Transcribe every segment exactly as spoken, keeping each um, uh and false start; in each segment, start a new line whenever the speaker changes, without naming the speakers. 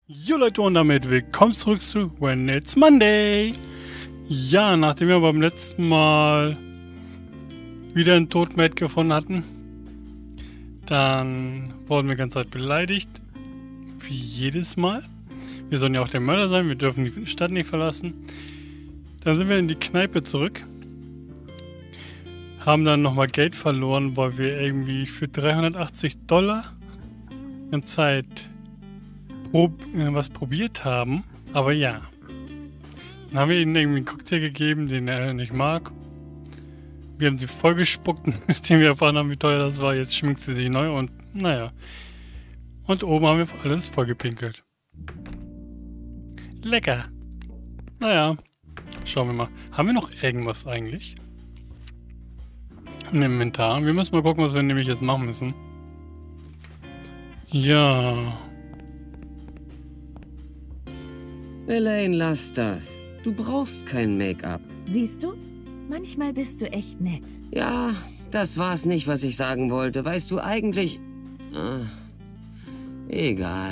Jo Leute, und damit willkommen zurück zu When It's Monday. Ja, nachdem wir beim letzten Mal wieder einen Todmate gefunden hatten, dann wurden wir die ganze Zeit beleidigt. Wie jedes Mal. Wir sollen ja auch der Mörder sein, wir dürfen die Stadt nicht verlassen. Dann sind wir in die Kneipe zurück. Haben dann nochmal Geld verloren, weil wir irgendwie für dreihundertachtzig Dollar in Zeit prob was probiert haben. Aber ja. Dann haben wir ihnen irgendwie einen Cocktail gegeben, den er nicht mag. Wir haben sie vollgespuckt, nachdem wir erfahren haben, wie teuer das war. Jetzt schminkt sie sich neu und naja. Und oben haben wir alles vollgepinkelt. Lecker. Naja. Schauen wir mal. Haben wir noch irgendwas eigentlich? Im Inventar. Wir müssen mal gucken, was wir nämlich jetzt machen müssen. Ja.
Elaine, lass das. Du brauchst kein Make-up.
Siehst du? Manchmal bist du echt nett.
Ja, das war's nicht, was ich sagen wollte. Weißt du eigentlich... Ah, egal.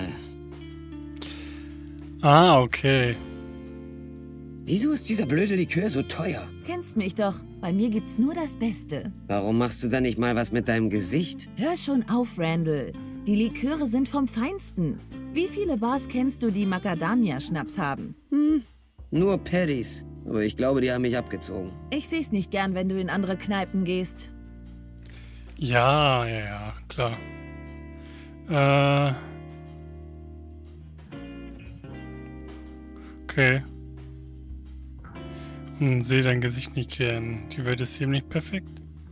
Ah, okay.
Wieso ist dieser blöde Likör so teuer?
Kennst mich doch. Bei mir gibt's nur das Beste.
Warum machst du dann nicht mal was mit deinem Gesicht?
Hör schon auf, Randall. Die Liköre sind vom Feinsten. Wie viele Bars kennst du, die Macadamia-Schnaps haben?
Hm, nur Paddies. Aber ich glaube, die haben mich abgezogen.
Ich seh's nicht gern, wenn du in andere Kneipen gehst.
Ja, ja, ja, klar. Äh. Okay. Hm, sehe dein Gesicht nicht gern. Die Welt ist eben nicht perfekt.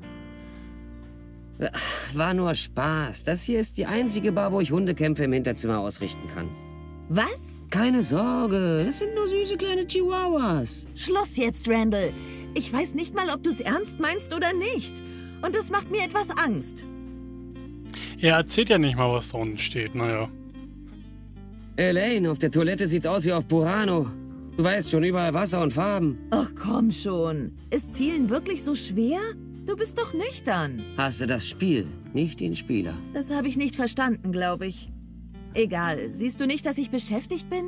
War nur Spaß. Das hier ist die einzige Bar, wo ich Hundekämpfe im Hinterzimmer ausrichten kann.
Was?
Keine Sorge, das sind nur süße kleine Chihuahuas.
Schluss jetzt, Randall. Ich weiß nicht mal, ob du's ernst meinst oder nicht. Und das macht mir etwas Angst.
Er erzählt ja nicht mal, was da unten steht, naja.
Elaine, auf der Toilette sieht's aus wie auf Burano. Du weißt schon, überall Wasser und Farben.
Ach komm schon. Ist Zielen wirklich so schwer? Du bist doch nüchtern.
Hasse das Spiel, nicht den Spieler.
Das habe ich nicht verstanden, glaube ich. Egal. Siehst du nicht, dass ich beschäftigt bin?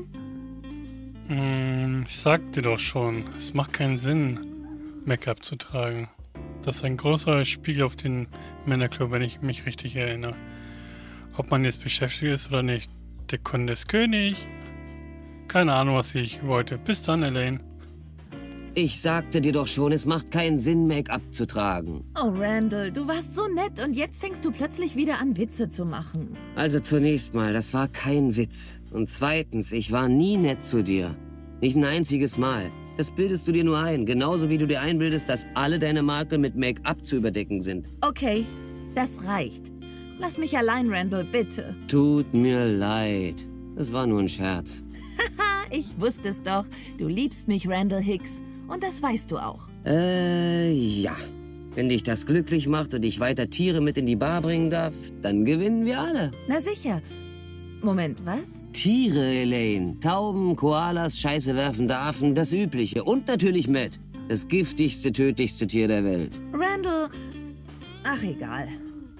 Hm, ich sagte doch schon, es macht keinen Sinn, Make-up zu tragen. Das ist ein großer Spiegel auf den Männerclub, wenn ich mich richtig erinnere. Ob man jetzt beschäftigt ist oder nicht. Der Kunde ist König. Keine Ahnung, was ich wollte. Bis dann, Elaine.
Ich sagte dir doch schon, es macht keinen Sinn, Make-up zu tragen.
Oh, Randall, du warst so nett und jetzt fängst du plötzlich wieder an, Witze zu machen.
Also zunächst mal, das war kein Witz. Und zweitens, ich war nie nett zu dir. Nicht ein einziges Mal. Das bildest du dir nur ein, genauso wie du dir einbildest, dass alle deine Makel mit Make-up zu überdecken sind.
Okay, das reicht. Lass mich allein, Randall, bitte.
Tut mir leid. Das war nur ein Scherz.
Haha, ich wusste es doch. Du liebst mich, Randall Hicks. Und das weißt du auch.
Äh, ja. Wenn dich das glücklich macht und ich weiter Tiere mit in die Bar bringen darf, dann gewinnen wir alle.
Na sicher. Moment, was?
Tiere, Elaine. Tauben, Koalas, scheiße werfende Affen, das Übliche. Und natürlich Matt. Das giftigste, tödlichste Tier der Welt.
Randall... Ach, egal.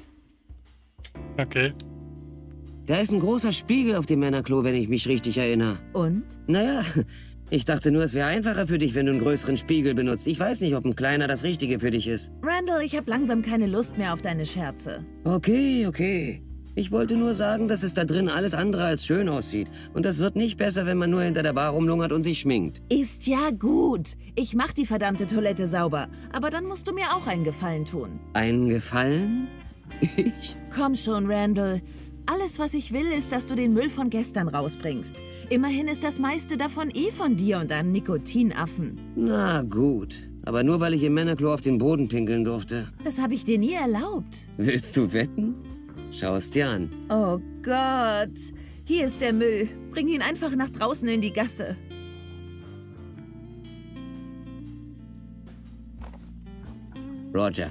Okay.
Da ist ein großer Spiegel auf dem Männerklo, wenn ich mich richtig erinnere.
Und?
Naja, ich dachte nur, es wäre einfacher für dich, wenn du einen größeren Spiegel benutzt. Ich weiß nicht, ob ein kleiner das Richtige für dich ist.
Randall, ich habe langsam keine Lust mehr auf deine Scherze.
Okay, okay. Ich wollte nur sagen, dass es da drin alles andere als schön aussieht. Und das wird nicht besser, wenn man nur hinter der Bar rumlungert und sich schminkt.
Ist ja gut. Ich mach die verdammte Toilette sauber. Aber dann musst du mir auch einen Gefallen tun.
Einen Gefallen? Ich?
Komm schon, Randall. Alles, was ich will, ist, dass du den Müll von gestern rausbringst. Immerhin ist das meiste davon eh von dir und deinem Nikotinaffen.
Na gut. Aber nur, weil ich im Männerklo auf den Boden pinkeln durfte.
Das habe ich dir nie erlaubt.
Willst du wetten? Schau es dir an.
Oh Gott. Hier ist der Müll. Bring ihn einfach nach draußen in die Gasse.
Roger.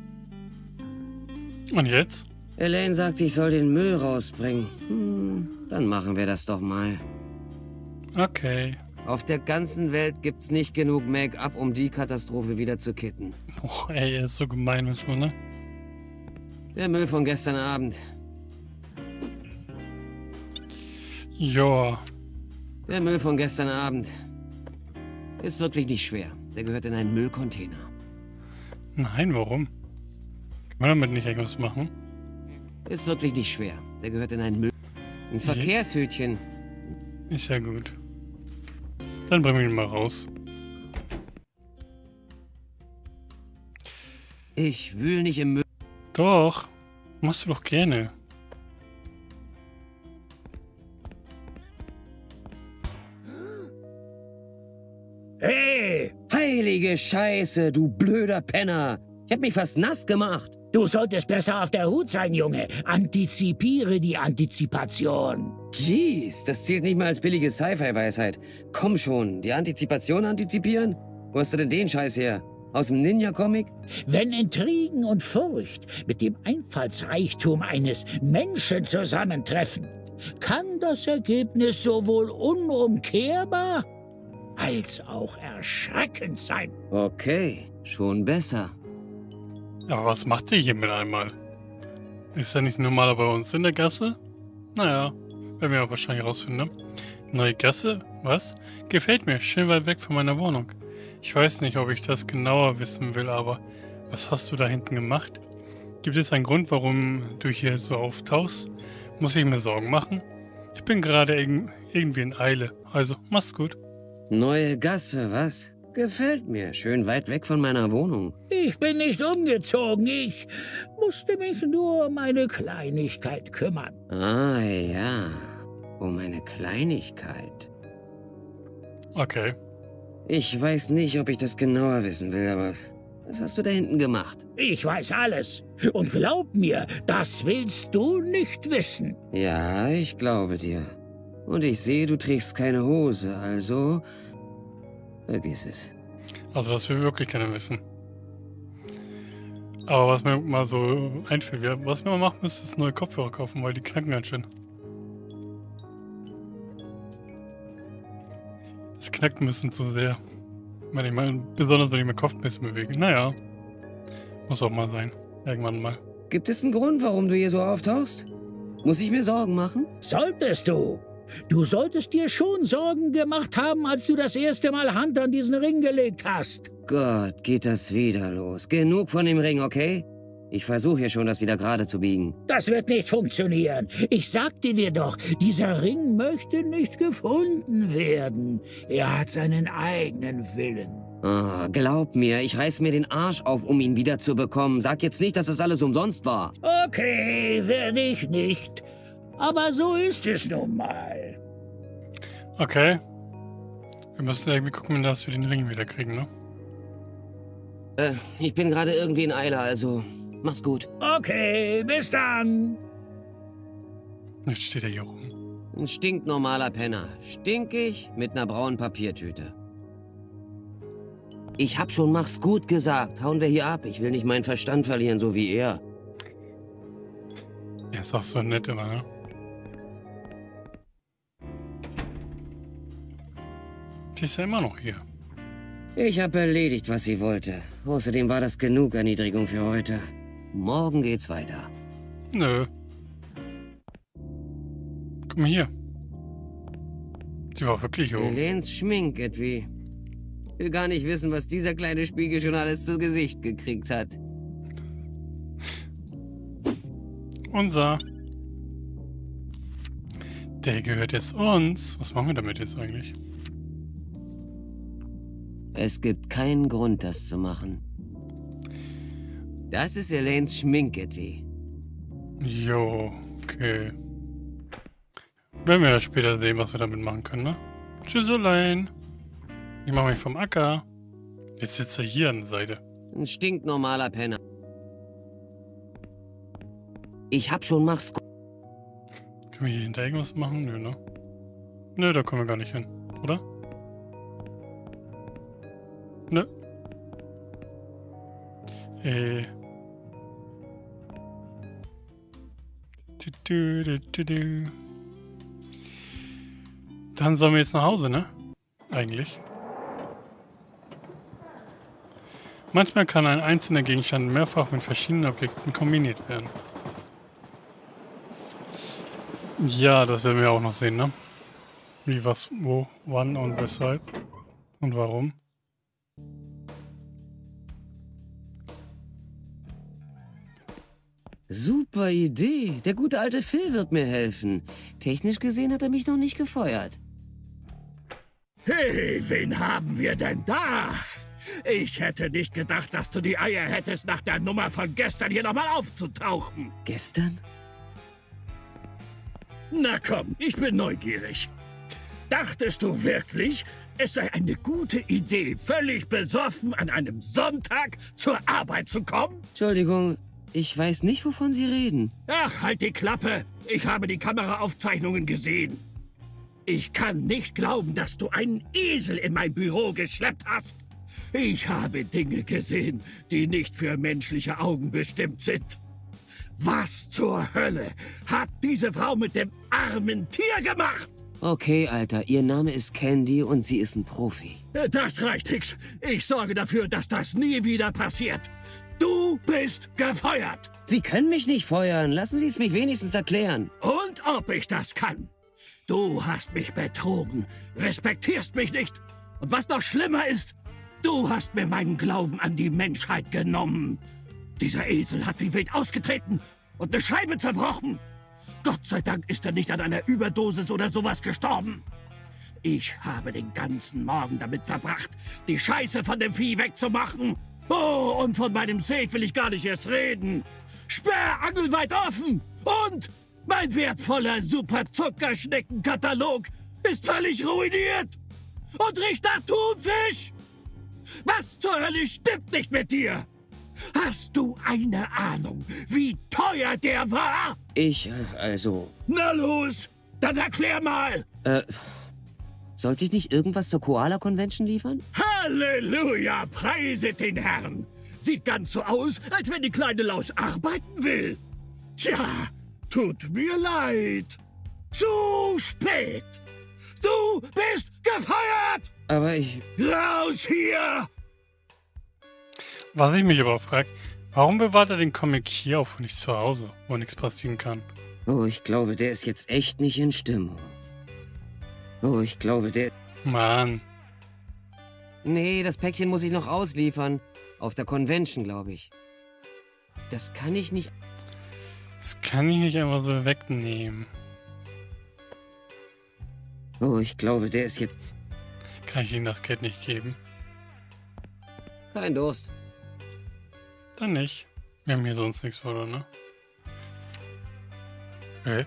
Und jetzt?
Elaine sagt, ich soll den Müll rausbringen. Hm, dann machen wir das doch mal.
Okay.
Auf der ganzen Welt gibt's nicht genug Make-up, um die Katastrophe wieder zu kitten.
Boah, ey, er ist so gemein manchmal, ne?
Der Müll von gestern Abend.
Ja.
Der Müll von gestern Abend ist wirklich nicht schwer. Der gehört in einen Müllcontainer.
Nein, warum? Kann man damit nicht irgendwas machen?
Ist wirklich nicht schwer. Der gehört in einen Müll... Ein Verkehrshütchen.
Ist ja gut. Dann bringen wir ihn mal raus.
Ich wühl nicht im Müll.
Doch. Machst du doch gerne.
Hey!
Heilige Scheiße, du blöder Penner. Ich hab mich fast nass gemacht.
Du solltest besser auf der Hut sein, Junge. Antizipiere die Antizipation.
Jeez, das zählt nicht mal als billige Sci-Fi-Weisheit. Komm schon, die Antizipation antizipieren? Wo hast du denn den Scheiß her? Aus dem Ninja-Comic?
Wenn Intrigen und Furcht mit dem Einfallsreichtum eines Menschen zusammentreffen, kann das Ergebnis sowohl unumkehrbar als auch erschreckend sein.
Okay, schon besser.
Aber was macht ihr hier mit einmal? Ist er nicht normaler bei uns in der Gasse? Naja, werden wir aber wahrscheinlich rausfinden, ne? Neue Gasse? Was? Gefällt mir, schön weit weg von meiner Wohnung. Ich weiß nicht, ob ich das genauer wissen will, aber was hast du da hinten gemacht? Gibt es einen Grund, warum du hier so auftauchst? Muss ich mir Sorgen machen? Ich bin gerade irg irgendwie in Eile, also mach's gut.
Neue Gasse, was? Gefällt mir. Schön weit weg von meiner Wohnung.
Ich bin nicht umgezogen. Ich musste mich nur um eine Kleinigkeit kümmern.
Ah ja, um eine Kleinigkeit.
Okay.
Ich weiß nicht, ob ich das genauer wissen will, aber was hast du da hinten gemacht?
Ich weiß alles. Und glaub mir, das willst du nicht wissen.
Ja, ich glaube dir. Und ich sehe, du trägst keine Hose, also vergiss es.
Also das will wirklich keiner wissen. Aber was mir mal so einfällt, was wir mal machen müssen, ist neue Kopfhörer kaufen, weil die knacken ganz schön. Das knackt ein bisschen zu sehr. Wenn ich mal, besonders wenn ich meinen Kopf ein bisschen bewege. Naja, muss auch mal sein. Irgendwann mal.
Gibt es einen Grund, warum du hier so auftauchst? Muss ich mir Sorgen machen?
Solltest du. Du solltest dir schon Sorgen gemacht haben, als du das erste Mal Hand an diesen Ring gelegt hast.
Gott, geht das wieder los. Genug von dem Ring, okay? Ich versuche hier schon, das wieder gerade zu biegen.
Das wird nicht funktionieren. Ich sagte dir doch, dieser Ring möchte nicht gefunden werden. Er hat seinen eigenen Willen.
Oh, glaub mir, ich reiß mir den Arsch auf, um ihn wieder zu bekommen. Sag jetzt nicht, dass das alles umsonst war.
Okay, werde ich nicht. Aber so ist es nun mal.
Okay. Wir müssen irgendwie gucken, dass wir den Ring wieder kriegen, ne?
Äh, ich bin gerade irgendwie in Eile, also mach's gut.
Okay, bis dann.
Jetzt steht er hier rum.
Ein stinknormaler Penner. Stinkig mit einer braunen Papiertüte. Ich hab schon mach's gut gesagt. Hauen wir hier ab. Ich will nicht meinen Verstand verlieren, so wie er.
Er ist auch so nett immer, ne? Die ist ja immer noch hier.
Ich habe erledigt, was sie wollte. Außerdem war das genug Erniedrigung für heute. Morgen geht's weiter.
Nö. Guck mal hier. Die war wirklich hoch.
Helens Schmink, Edwy. Ich will gar nicht wissen, was dieser kleine Spiegel schon alles zu Gesicht gekriegt hat.
Unser. Der gehört jetzt uns. Was machen wir damit jetzt eigentlich?
Es gibt keinen Grund, das zu machen. Das ist Helens Schmink, Edwy.
Jo, okay. Werden wir ja später sehen, was wir damit machen können, ne? Tschüsselein. Ich mache mich vom Acker. Jetzt sitzt er hier an der Seite.
Ein stinknormaler Penner. Ich hab schon mach's gut.
Können wir hier hinter irgendwas machen? Nö, ne? Nö, da kommen wir gar nicht hin, oder? Nö. Äh. Du, du, du, du. Dann sollen wir jetzt nach Hause, ne? Eigentlich. Manchmal kann ein einzelner Gegenstand mehrfach mit verschiedenen Objekten kombiniert werden. Ja, das werden wir auch noch sehen, ne? Wie, was, wo, wann und weshalb? Und warum?
Super Idee. Der gute alte Phil wird mir helfen. Technisch gesehen hat er mich noch nicht gefeuert.
Hey, wen haben wir denn da? Ich hätte nicht gedacht, dass du die Eier hättest, nach der Nummer von gestern hier nochmal aufzutauchen.
Gestern?
Na komm, ich bin neugierig. Dachtest du wirklich, es sei eine gute Idee, völlig besoffen an einem Sonntag zur Arbeit zu kommen?
Entschuldigung, ich weiß nicht, wovon Sie reden.
Ach, halt die Klappe. Ich habe die Kameraaufzeichnungen gesehen. Ich kann nicht glauben, dass du einen Esel in mein Büro geschleppt hast. Ich habe Dinge gesehen, die nicht für menschliche Augen bestimmt sind. Was zur Hölle hat diese Frau mit dem armen Tier gemacht?
Okay, Alter, Ihr Name ist Candy und sie ist ein Profi.
Das reicht, Hicks. Ich sorge dafür, dass das nie wieder passiert. Du bist gefeuert.
Sie können mich nicht feuern. Lassen Sie es mich wenigstens erklären.
Und ob ich das kann. Du hast mich betrogen, respektierst mich nicht. Und was noch schlimmer ist, du hast mir meinen Glauben an die Menschheit genommen. Dieser Esel hat wie wild ausgetreten und eine Scheibe zerbrochen. Gott sei Dank ist er nicht an einer Überdosis oder sowas gestorben. Ich habe den ganzen Morgen damit verbracht, die Scheiße von dem Vieh wegzumachen. Oh, und von meinem Safe will ich gar nicht erst reden. Sperrangel weit offen und mein wertvoller Super-Zuckerschneckenkatalog ist völlig ruiniert und riecht nach Thunfisch. Was zur Hölle stimmt nicht mit dir? Hast du eine Ahnung, wie teuer der war?
Ich, äh, also...
Na los, dann erklär mal.
Äh, sollte ich nicht irgendwas zur Koala-Convention liefern?
Halleluja, preiset den Herrn. Sieht ganz so aus, als wenn die kleine Laus arbeiten will. Tja, tut mir leid. Zu spät. Du bist gefeuert.
Aber ich...
Raus hier!
Was ich mich aber frage, warum bewahrt er den Comic hier auf und nicht zu Hause, wo nichts passieren kann?
Oh, ich glaube, der ist jetzt echt nicht in Stimmung. Oh, ich glaube, der...
Mann.
Nee, das Päckchen muss ich noch ausliefern. Auf der Convention, glaube ich. Das kann ich nicht...
Das kann ich nicht einfach so wegnehmen.
Oh, ich glaube, der ist jetzt...
Kann ich Ihnen das Geld nicht geben?
Kein Durst.
Dann nicht. Wir haben hier sonst nichts vor, ne? Hä?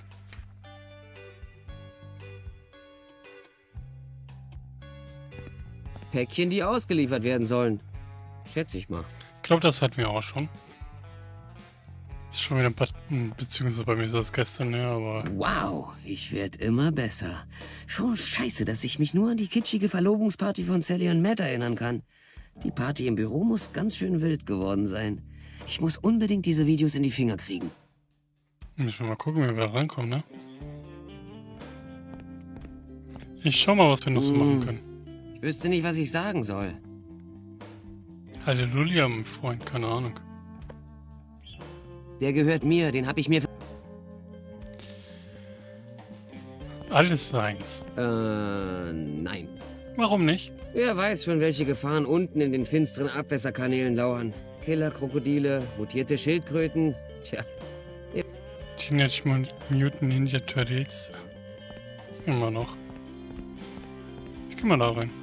Päckchen, die ausgeliefert werden sollen. Schätze ich mal.
Ich glaube, das hatten wir auch schon. Ist schon wieder ein paar... Beziehungsweise bei mir ist das gestern, ja, aber...
Wow, ich werde immer besser. Schon scheiße, dass ich mich nur an die kitschige Verlobungsparty von Sally und Matt erinnern kann. Die Party im Büro muss ganz schön wild geworden sein. Ich muss unbedingt diese Videos in die Finger kriegen.
Müssen wir mal gucken, wie wir da rankommen, ne? Ich schau mal, was wir noch so machen können.
Ich wüsste nicht, was ich sagen soll.
Halleluja, mein Freund, keine Ahnung.
Der gehört mir, den habe ich mir...
Alles seins.
Äh, nein.
Warum nicht?
Wer weiß schon, welche Gefahren unten in den finsteren Abwässerkanälen lauern. Killerkrokodile, mutierte Schildkröten. Tja.
Teenage Mutant Ninja Turtles. Immer noch. Ich geh mal da rein.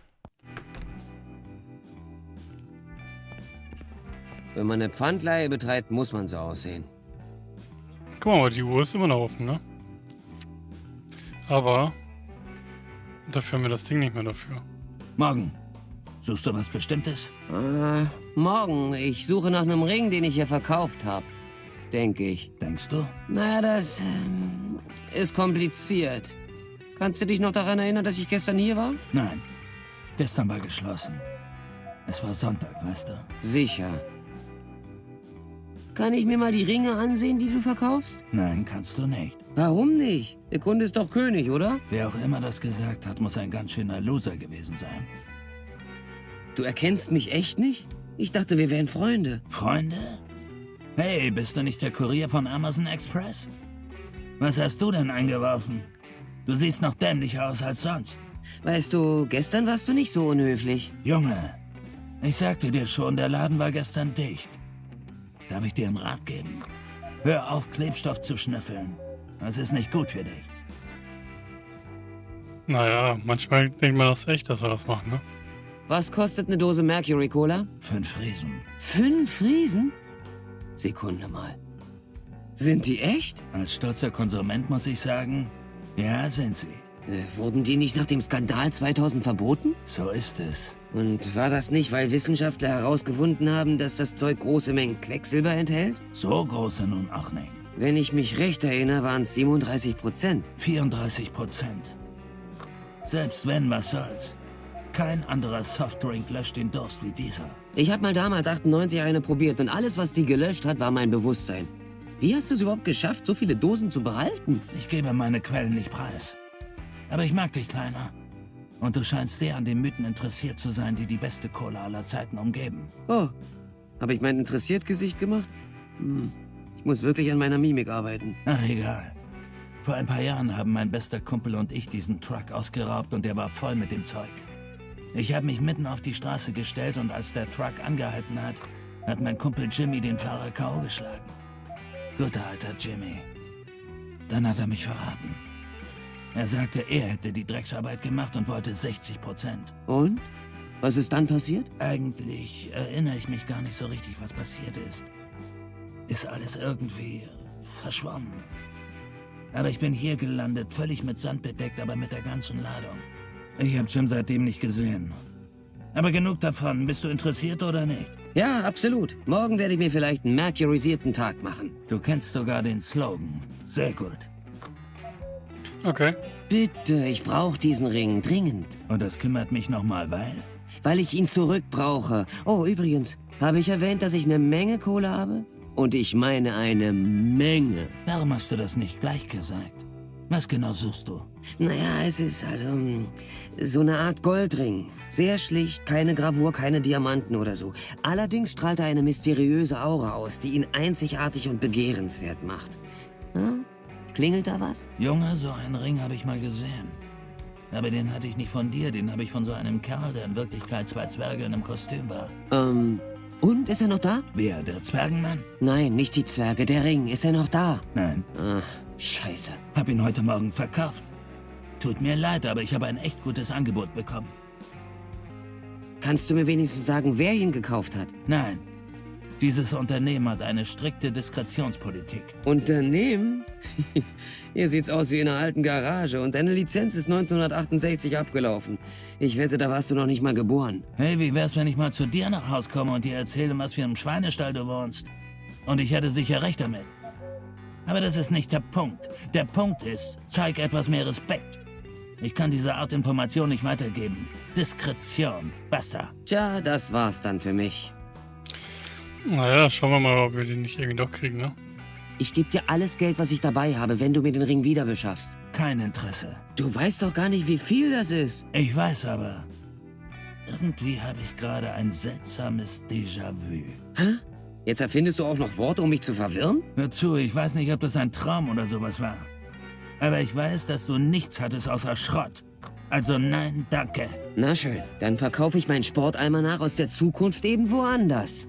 Wenn man eine Pfandleihe betreibt, muss man so aussehen.
Guck mal, die Uhr ist immer noch offen, ne? Aber dafür haben wir das Ding nicht mehr dafür.
Morgen. Suchst du was Bestimmtes?
Äh, morgen. Ich suche nach einem Ring, den ich hier verkauft habe. Denke ich.
Denkst du?
Na, das ähm, ist kompliziert. Kannst du dich noch daran erinnern, dass ich gestern hier war?
Nein. Gestern war geschlossen. Es war Sonntag, weißt du?
Sicher. Kann ich mir mal die Ringe ansehen, die du verkaufst?
Nein, kannst du nicht.
Warum nicht? Der Kunde ist doch König, oder?
Wer auch immer das gesagt hat, muss ein ganz schöner Loser gewesen sein.
Du erkennst mich echt nicht? Ich dachte, wir wären Freunde.
Freunde? Hey, bist du nicht der Kurier von Amazon Express? Was hast du denn eingeworfen? Du siehst noch dämlicher aus als sonst.
Weißt du, gestern warst du nicht so unhöflich.
Junge, ich sagte dir schon, der Laden war gestern dicht. Darf ich dir einen Rat geben? Hör auf, Klebstoff zu schnüffeln. Das ist nicht gut für dich.
Naja, manchmal denkt man das echt, dass wir das machen, ne?
Was kostet eine Dose Mercury Cola?
Fünf Riesen.
Fünf Riesen? Sekunde mal. Sind die echt?
Als stolzer Konsument muss ich sagen, ja, sind sie.
Äh, wurden die nicht nach dem Skandal zweitausend verboten?
So ist es.
Und war das nicht, weil Wissenschaftler herausgefunden haben, dass das Zeug große Mengen Quecksilber enthält?
So große nun auch nicht.
Wenn ich mich recht erinnere, waren es siebenunddreißig Prozent.
vierunddreißig Prozent. Selbst wenn, was soll's. Kein anderer Softdrink löscht den Durst wie dieser.
Ich habe mal damals achtundneunzig eine probiert und alles, was die gelöscht hat, war mein Bewusstsein. Wie hast du es überhaupt geschafft, so viele Dosen zu behalten?
Ich gebe meine Quellen nicht preis. Aber ich mag dich, Kleiner. Und du scheinst sehr an den Mythen interessiert zu sein, die die beste Cola aller Zeiten umgeben.
Oh, habe ich mein interessiert Gesicht gemacht? Hm. Ich muss wirklich an meiner Mimik arbeiten.
Ach, egal. Vor ein paar Jahren haben mein bester Kumpel und ich diesen Truck ausgeraubt und der war voll mit dem Zeug. Ich habe mich mitten auf die Straße gestellt und als der Truck angehalten hat, hat mein Kumpel Jimmy den Fahrer K O geschlagen. Guter alter Jimmy. Dann hat er mich verraten. Er sagte, er hätte die Drecksarbeit gemacht und wollte sechzig Prozent.
Und? Was ist dann passiert?
Eigentlich erinnere ich mich gar nicht so richtig, was passiert ist. Ist alles irgendwie verschwommen. Aber ich bin hier gelandet, völlig mit Sand bedeckt, aber mit der ganzen Ladung. Ich habe Jim seitdem nicht gesehen. Aber genug davon. Bist du interessiert oder nicht?
Ja, absolut. Morgen werde ich mir vielleicht einen mercurisierten Tag machen.
Du kennst sogar den Slogan. Sehr gut.
Okay.
Bitte, ich brauche diesen Ring dringend.
Und das kümmert mich nochmal, weil?
Weil ich ihn zurück brauche. Oh, übrigens, habe ich erwähnt, dass ich eine Menge Kohle habe? Und ich meine eine Menge.
Warum hast du das nicht gleich gesagt? Was genau suchst du?
Naja, es ist also mm, so eine Art Goldring. Sehr schlicht, keine Gravur, keine Diamanten oder so. Allerdings strahlt er eine mysteriöse Aura aus, die ihn einzigartig und begehrenswert macht. Hm? Klingelt da was?
Junge, so einen Ring habe ich mal gesehen. Aber den hatte ich nicht von dir, den habe ich von so einem Kerl, der in Wirklichkeit zwei Zwerge in einem Kostüm war.
Ähm, und? Ist er noch da?
Wer, der Zwergenmann?
Nein, nicht die Zwerge, der Ring. Ist er noch da?
Nein.
Ach, scheiße.
Hab ihn heute Morgen verkauft. Tut mir leid, aber ich habe ein echt gutes Angebot bekommen.
Kannst du mir wenigstens sagen, wer ihn gekauft hat?
Nein. Dieses Unternehmen hat eine strikte Diskretionspolitik.
Unternehmen? Hier sieht's aus wie in einer alten Garage und deine Lizenz ist neunzehnhundertachtundsechzig abgelaufen. Ich wette, da warst du noch nicht mal geboren.
Hey, wie wär's, wenn ich mal zu dir nach Haus komme und dir erzähle, was für einem Schweinestall du wohnst? Und ich hätte sicher recht damit. Aber das ist nicht der Punkt. Der Punkt ist, zeig etwas mehr Respekt. Ich kann diese Art Information nicht weitergeben. Diskretion. Basta.
Tja, das war's dann für mich.
Naja, schauen wir mal, ob wir den nicht irgendwie doch kriegen, ne?
Ich gebe dir alles Geld, was ich dabei habe, wenn du mir den Ring wieder beschaffst.
Kein Interesse.
Du weißt doch gar nicht, wie viel das ist.
Ich weiß aber, irgendwie habe ich gerade ein seltsames Déjà-vu.
Hä? Jetzt erfindest du auch noch Worte, um mich zu verwirren?
Hör zu, ich weiß nicht, ob das ein Traum oder sowas war. Aber ich weiß, dass du nichts hattest außer Schrott. Also nein, danke.
Na schön, dann verkaufe ich meinen Sportalmanach aus der Zukunft eben woanders.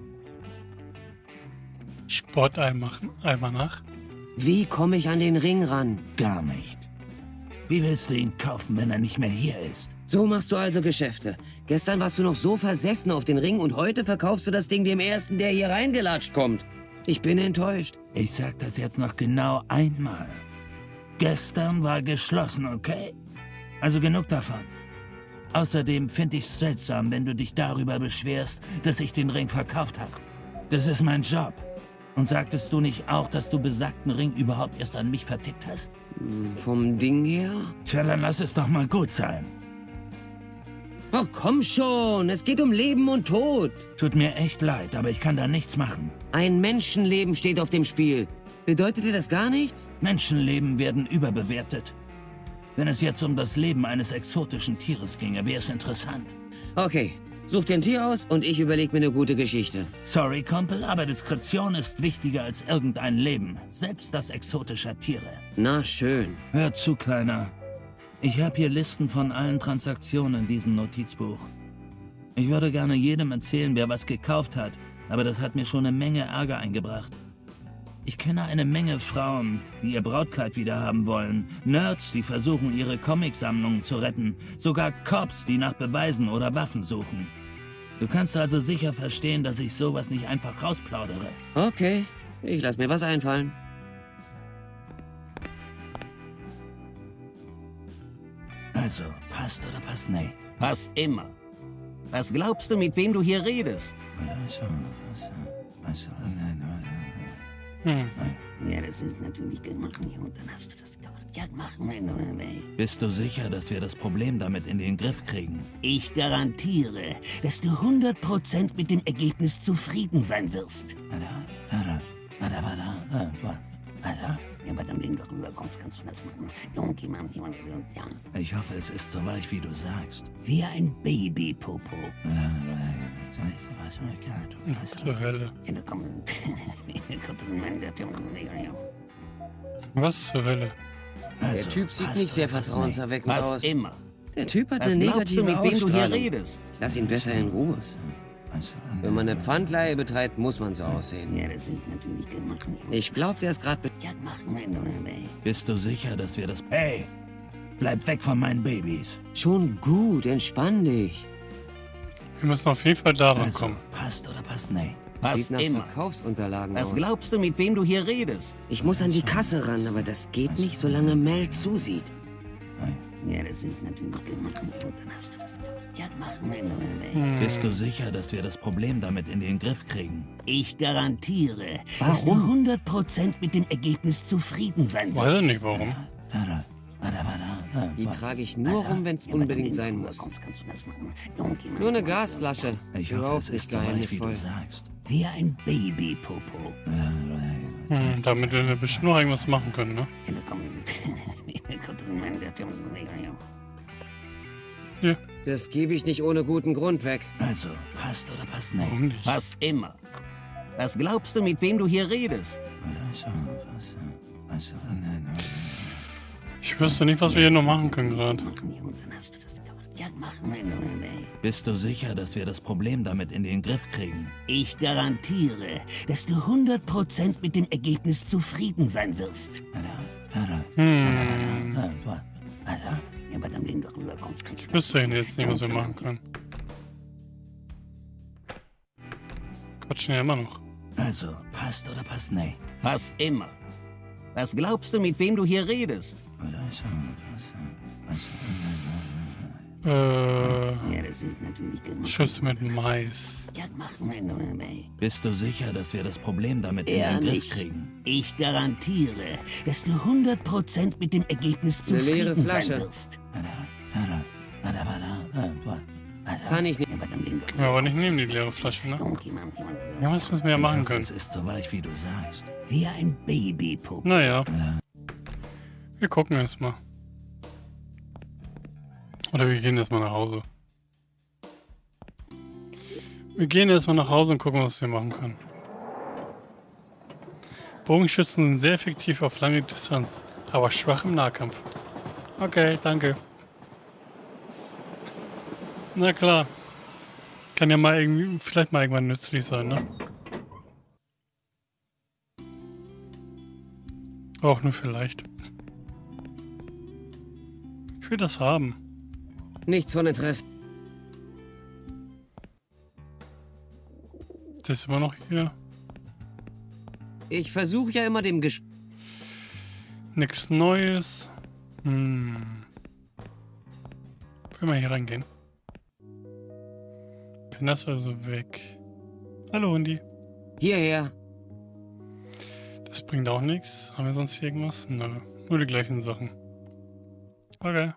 Sportalmanach?
Wie komme ich an den Ring ran?
Gar nicht. Wie willst du ihn kaufen, wenn er nicht mehr hier ist?
So machst du also Geschäfte. Gestern warst du noch so versessen auf den Ring und heute verkaufst du das Ding dem Ersten, der hier reingelatscht kommt. Ich bin enttäuscht.
Ich sag das jetzt noch genau einmal. Gestern war geschlossen, okay? Also genug davon. Außerdem finde ich's seltsam, wenn du dich darüber beschwerst, dass ich den Ring verkauft habe. Das ist mein Job. Und sagtest du nicht auch, dass du besagten Ring überhaupt erst an mich vertickt hast?
Vom Ding her?
Tja, dann lass es doch mal gut sein.
Oh, komm schon. Es geht um Leben und Tod.
Tut mir echt leid, aber ich kann da nichts machen.
Ein Menschenleben steht auf dem Spiel. Bedeutet dir das gar nichts?
Menschenleben werden überbewertet. Wenn es jetzt um das Leben eines exotischen Tieres ginge, wäre es interessant.
Okay. Such dir ein Tier aus und ich überleg mir eine gute Geschichte.
Sorry, Kumpel, aber Diskretion ist wichtiger als irgendein Leben. Selbst das exotischer Tiere.
Na schön.
Hör zu, Kleiner. Ich habe hier Listen von allen Transaktionen in diesem Notizbuch. Ich würde gerne jedem erzählen, wer was gekauft hat, aber das hat mir schon eine Menge Ärger eingebracht. Ich kenne eine Menge Frauen, die ihr Brautkleid wiederhaben wollen, Nerds, die versuchen, ihre Comicsammlungen zu retten, sogar Cops, die nach Beweisen oder Waffen suchen. Du kannst also sicher verstehen, dass ich sowas nicht einfach rausplaudere.
Okay, ich lass mir was einfallen.
Also, passt oder passt nicht?
Passt immer. Was glaubst du, mit wem du hier redest?
Hm.
Ja, das ist natürlich gemacht und dann hast du das gemacht. Ja, machen wir nur.
Bist du sicher, dass wir das Problem damit in den Griff kriegen?
Ich garantiere, dass du hundert Prozent mit dem Ergebnis zufrieden sein wirst. Ja, aber dann, wenn du rüberkommst, kannst du das machen. Junge, Mann, jemand, ja.
Ich hoffe, es ist so weich, wie du sagst.
Wie ein Baby-Popo.
Was zur Hölle?
Ja, da kommen...
Was zur Hölle?
Der
Also,
Typ sieht
passt
nicht sehr
oder passt
vertrauenserweckend
Passt
aus.
immer.
Der Typ hat
Was
eine
glaubst du,
negative
mit wem du hier
Ausstrahlung.
redest?
Lass ihn besser in Ruhe.
nicht?
Wenn man eine Pfandleihe betreibt, muss man so aussehen.
Ja, das ist natürlich gemacht.
Ich glaube, der ist gerade...
Ja, machen wir nur.
Bist du sicher, dass wir das... Hey! Bleib weg von meinen Babys.
Schon gut, entspann dich.
Wir müssen auf jeden Fall daran
Also,
kommen.
passt oder passt nicht?
Sieht
Passt
nach
immer.
Verkaufsunterlagen
Was
aus.
glaubst du, mit wem du hier redest?
Ich muss an die Kasse ran, aber das geht nicht, solange Mel zusieht.
Ja, das ist natürlich gemacht und dann hast du das gemacht. Ja, machen wir nur.
Hm.
Bist du sicher, dass wir das Problem damit in den Griff kriegen?
Ich garantiere, dass du
Warum?
hundert Prozent mit dem Ergebnis zufrieden sein wirst.
Weiß ich nicht warum.
Die trage ich nur rum, wenn es unbedingt sein muss.
Kannst du das machen. Junge, Mann,
Nur eine Gasflasche.
Ich hoffe,
Überhaupt
es
nicht
ist so weich, wie du
geheimnisvoll.
sagst.
Wie ein Baby-Popo.
Hm, damit wir bestimmt noch irgendwas machen können, ne?
Ja, da kommen
Hier,
Das gebe ich nicht ohne guten Grund weg.
Also, passt oder passt nicht?
warum nicht?
Passt immer. Was glaubst du, mit wem du hier redest?
Ich wüsste nicht, was wir hier noch machen können gerade.
Ja, machen wir nur.
Bist du sicher, dass wir das Problem damit in den Griff kriegen?
Ich garantiere, dass du hundert Prozent mit dem Ergebnis zufrieden sein wirst.
Hm,
Ja, aber dann, wenn du rüberkommst, kannst du
ich wüsste jetzt nicht, was wir machen können. Quatschen ja immer noch.
Also, passt oder passt nicht?
Passt immer. Was glaubst du, mit wem du hier redest?
Äh,
Ja, das ist natürlich gemacht.
Schüsse mit Mais.
Ja, machen wir nur.
Bist du sicher, dass wir das Problem damit in
Eher
den Griff
nicht.
kriegen?
Ich garantiere, dass du hundert Prozent mit dem Ergebnis
Eine leere
zufrieden sein
Flasche.
wirst.
Kann ich nicht.
Ja, aber dann, wenn du
Ja, aber nicht nehmen die leere Flasche, ne?
Junge, Mann, jemand-
Ja, was müssen wir ja
Ich
machen
hoffe,
können?
es ist so weich, wie du sagst.
Wie ein Baby-Puppe.
Naja. Wir gucken erst mal. Oder wir gehen erstmal nach Hause. Wir gehen erstmal nach Hause und gucken, was wir machen können. Bogenschützen sind sehr effektiv auf lange Distanz, aber schwach im Nahkampf. Okay, danke. Na klar. Kann ja mal irgendwie, vielleicht mal irgendwann nützlich sein, ne? Auch nur vielleicht. Ich will das haben.
Nichts von Interesse.
Der ist immer noch hier.
Ich versuche ja immer dem Gespräch.
Nichts Neues. Hm. Will mal hier reingehen. Penner ist also weg. Hallo Hundi.
Hierher.
Das bringt auch nichts. Haben wir sonst hier irgendwas? Nö. Nur die gleichen Sachen. Okay.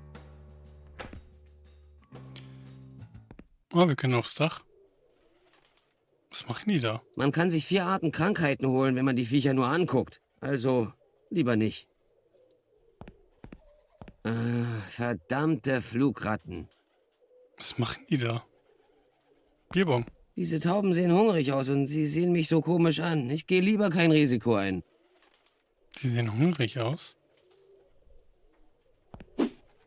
Oh, wir können aufs Dach. Was machen die da?
Man kann sich vier Arten Krankheiten holen, wenn man die Viecher nur anguckt. Also, lieber nicht. Äh, verdammte Flugratten.
Was machen die da? Bierbong.
Diese Tauben sehen hungrig aus und sie sehen mich so komisch an. Ich gehe lieber kein Risiko ein.
Die sehen hungrig aus.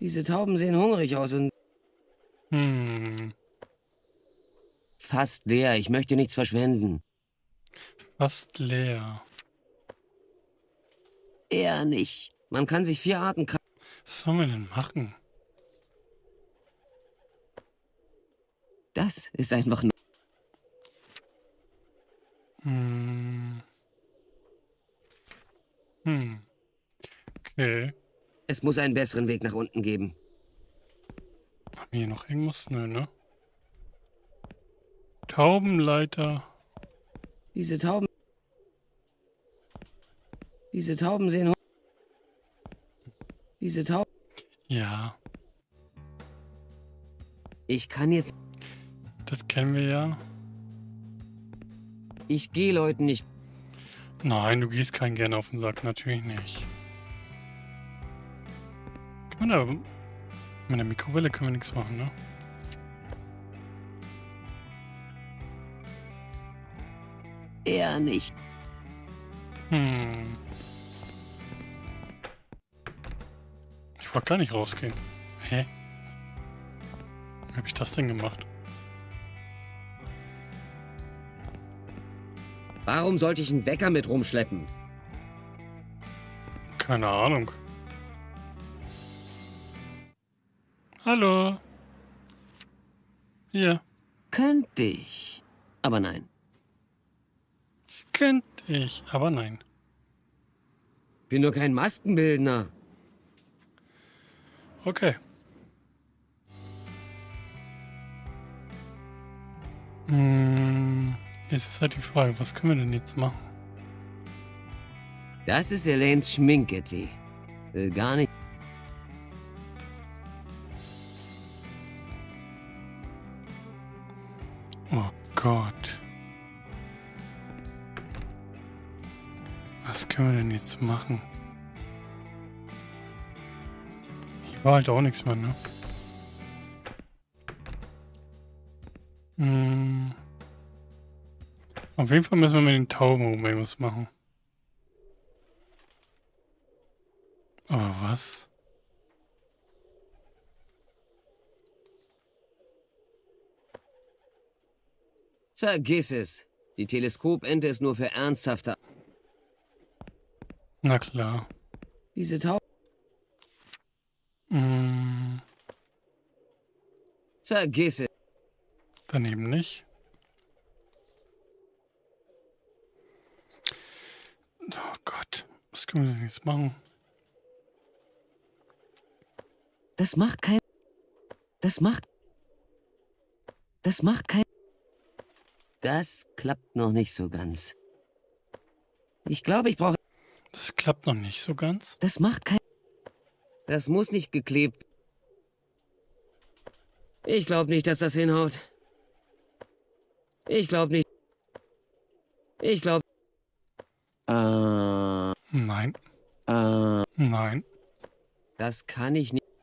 Diese Tauben sehen hungrig aus und
Hm.
fast leer. Ich möchte nichts verschwenden.
Fast leer.
Eher nicht. Man kann sich vier Arten... Kra-
Was sollen wir denn machen?
Das ist einfach nur...
Hm. Hm. Okay.
Es muss einen besseren Weg nach unten geben.
Haben wir hier noch irgendwas? Nö, ne? Taubenleiter.
Diese Tauben... Diese Tauben sehen... hu- Diese Tauben...
Ja,
Ich kann jetzt...
das kennen wir ja.
Ich gehe Leuten nicht...
Nein, du gehst keinen gerne auf den Sack. Natürlich nicht. Können wir da... Mit der Mikrowelle können wir nichts machen, ne?
Eher nicht.
Hm. Ich wollte gar nicht rausgehen. Hä? Wie habe ich das denn gemacht?
Warum sollte ich einen Wecker mit rumschleppen?
Keine Ahnung. Hallo. Hier.
Könnte ich. Aber nein.
Könnte ich, aber nein.
Bin nur kein Maskenbildner.
Okay. Hm, jetzt ist halt die Frage, was können wir denn jetzt machen?
Das ist Elaines Schminketli. Will gar nicht...
Oh Gott. Was können wir denn jetzt machen? Hier war halt auch nichts mehr, ne? Hm. Auf jeden Fall müssen wir mit den Tauben irgendwas machen. Aber was?
Vergiss es. Die Teleskopente ist nur für ernsthafte...
Na klar.
Diese Tauben...
Hm.
Vergiss es.
Daneben nicht. Oh Gott. Was können wir denn jetzt machen?
Das macht kein... Das macht... Das macht kein... Das klappt noch nicht so ganz. Ich glaube, ich brauche...
Das klappt noch nicht so ganz.
Das macht kein... Das muss nicht geklebt... Ich glaube nicht, dass das hinhaut. Ich glaube nicht... Ich glaube... Äh...
Nein.
Äh...
Nein.
Das kann ich nicht...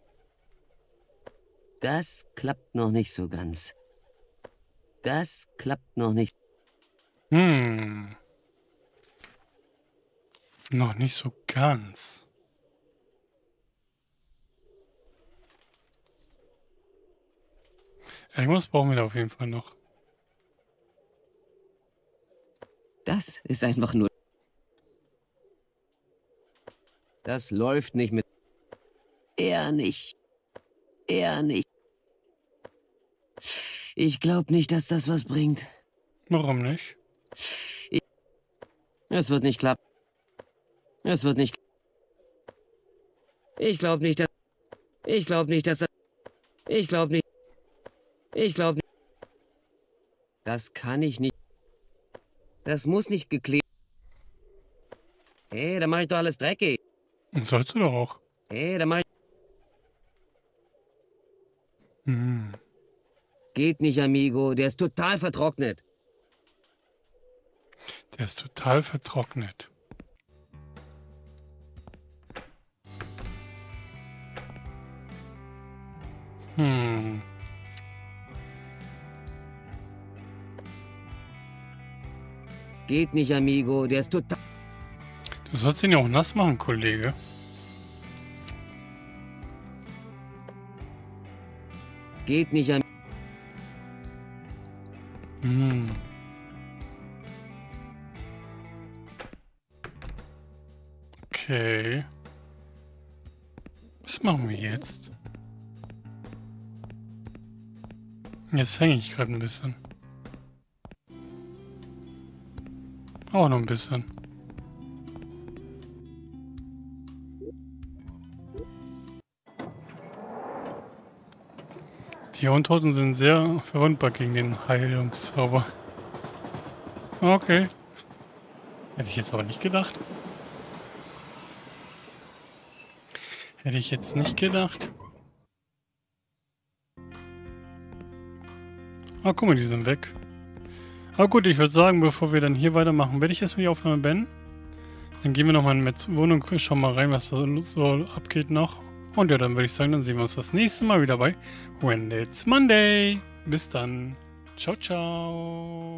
Das klappt noch nicht so ganz. Das klappt noch nicht.
Hm. Noch nicht so ganz. Irgendwas brauchen wir da auf jeden Fall noch.
Das ist einfach nur... Das läuft nicht mit... Eher nicht. Eher nicht. Ich glaube nicht, dass das was bringt.
Warum nicht?
Ich... Es wird nicht klappen. Es wird nicht... Ich glaube nicht, dass... Ich glaube nicht, dass das... Ich glaube nicht... Ich glaube nicht... Das kann ich nicht... Das muss nicht geklebt... Hey, da mache ich doch alles dreckig.
Sollst du doch auch.
Hey, da mache ich...
Hm.
Geht nicht, Amigo. Der ist total vertrocknet.
Der ist total vertrocknet. Hm.
Geht nicht, Amigo. Der ist total...
Du sollst ihn ja auch nass machen, Kollege.
geht nicht an...
Hm. Okay. Was machen wir jetzt? Jetzt hänge ich gerade ein bisschen. Auch noch ein bisschen. Die Untoten sind sehr verwundbar gegen den Heilungszauber. Okay. Hätte ich jetzt aber nicht gedacht. Hätte ich jetzt nicht gedacht. Ah, guck mal, die sind weg. Aber gut, ich würde sagen, bevor wir dann hier weitermachen, werde ich erstmal die Aufnahme beenden. Dann gehen wir nochmal in Metz Wohnung, schauen mal rein, was da so abgeht noch. Und ja, dann würde ich sagen, dann sehen wir uns das nächste Mal wieder bei When It's Monday. Bis dann. Ciao, ciao.